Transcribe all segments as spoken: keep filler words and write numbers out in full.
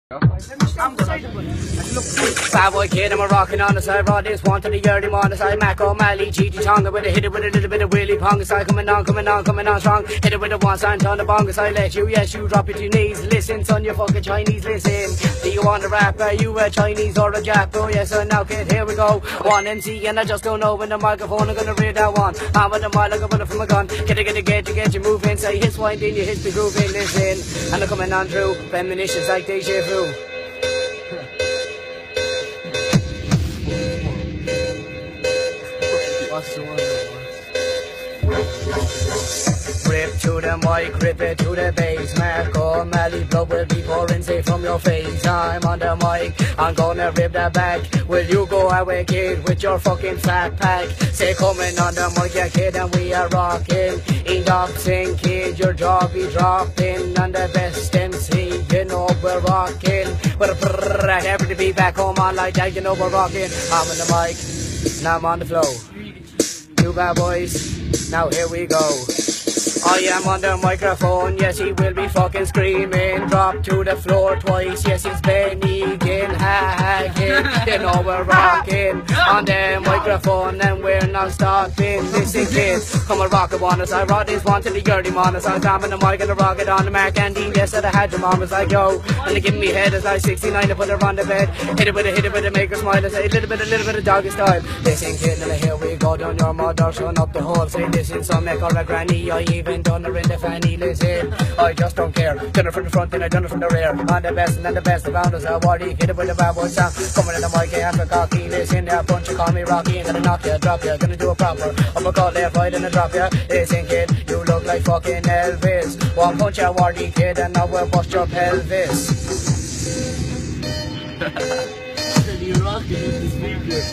Bad boy kid, I'm a rockin' on the side, raw this one to the early morning side, Mac O'Malley, G G Tonga with a hit it with a little bit of Willie Ponga side, coming on, coming on, coming on strong, hit it with a one sign on the bonga side, let you, yes you drop it to your knees, listen son, you fucking Chinese, listen, do you want to rap, are you a Chinese or a Jap, oh yes son, now kid, here we go, one M C and I just don't know when the microphone, I'm gonna read that one, I'm with the mic like a bullet from a gun, get it, get it, get it, get you moving, say his wine, then you hit the grooving, listen, and I'm coming on through, premonitions like deja vu. Rip to the mic, rip it to the bass, Mac O'Malley, blood will be pouring say from your face. I'm on the mic, I'm gonna rip that back. Will you go away kid with your fucking fat pack? Say coming on the mic, yeah kid, and we are rocking. In boxing kid, your jaw be dropping. On the best M C, you know we're rocking. But brrrr, happy to be back home on like that, you know we're rocking. I'm on the mic, now I'm on the flow. Two bad boys, now here we go. I am on the microphone, yes he will be fucking screaming. Drop to the floor twice, yes he's Bennigan, hacking. You know we're rocking on the microphone and we're not stopping. Listen kids, come and rock it on us. I rock this one to the early morning. So I'm on the mic and I rock it on the Mark and Dean. Yes, I had your mom was like yo, and they give me head as like sixty-nine to put her on the bed. Hit it with a hit it with a make her smile. I say a little bit, a little bit of doggy style. Listen kid, and here we go down your mother, showing up the hole. Say listen, some make her a granny. I even done her in the fanny, listen, I just don't care. Done it from the front and I done it from the rear. On the best and then the best around us. I worry, hit it with the bad boy sound. Coming in the mic, yeah, after cocky. Listen, there, punch you, call me Rocky. Gonna knock you, drop you, gonna do a proper. I'm gonna call left, right, and I drop you. Listen, kid, you look like fucking Elvis. One punch, I worry, kid, and I will bust your pelvis. You rocking with this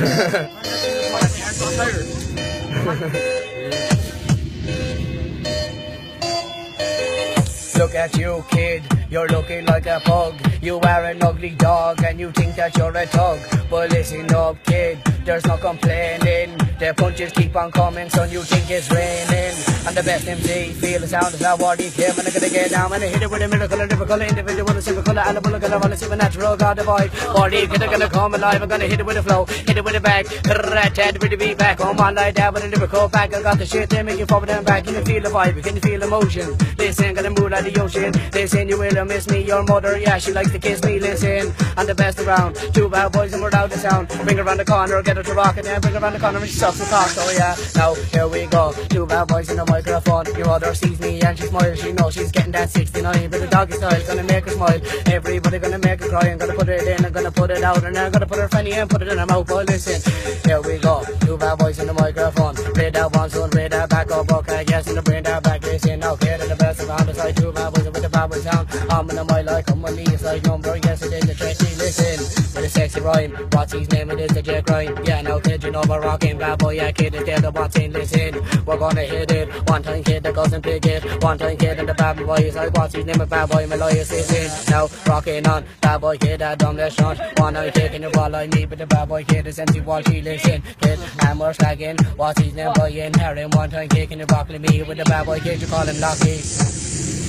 Look at you kid, you're looking like a pug. You are an ugly dog and you think that you're a thug. But listen up kid, there's no complaining. The punches keep on coming, son, you think it's raining. And the best M C, feel the sound of that wardy came. And I'm gonna get down and I hit it with a miracle, a lyrical individual, a simple color, and a bullet, and a supernatural god divide. Wardy kid, I'm gonna come alive, I'm gonna hit it with a flow, hit it with a bag, rat-tat with the beat back. On one like that with a lyrical back, I got the shit, they make you forward and back. Can you feel the vibe, can you feel emotion? Listen, gonna move like the ocean. Listen, you will miss me, your mother, yeah, she likes to kiss me. Listen, I'm the best around. Two bad boys and we're out of sound. Bring her around the corner, get her to rock it, and bring her around the corner and she sucks the cock. Oh yeah, now here we go. Two bad boys in the microphone. Your mother sees me and she smiles. She knows she's getting that sixty-nine, but the doggy style's gonna make her smile. Everybody gonna make her cry. I'm gonna put it in, I'm gonna put it out, and I'm gonna put her fanny in, put it in her mouth. But listen, here we go. Two bad boys in the microphone. Play that one soon, play that back up, okay, yes, and bring that back. Listen, now here to the best around the side. Two bad boys with the bad boy sound. I'm in the mic like I'm on the east side number. Yes, it is the trendy. Listen, with a sexy rhyme. What's his name? It is the J Crime. Yeah, now kid, you know we're rocking. Bad boy, yeah, kid, is there the one thing. Listen, we're gonna hit it. One time kid that goes and pick it. One time kid and the bad boy is like, what's his name? A bad boy, my lawyers. Listen, now rocking on. Bad boy kid, that dumb left shot. One time taking the ball like me, but the bad boy kid is empty wall. She listen, kid, and we're slagging. What's his name? Boy in Harry. One time kicking the broccoli me with the bad boy kid, you call him Lucky.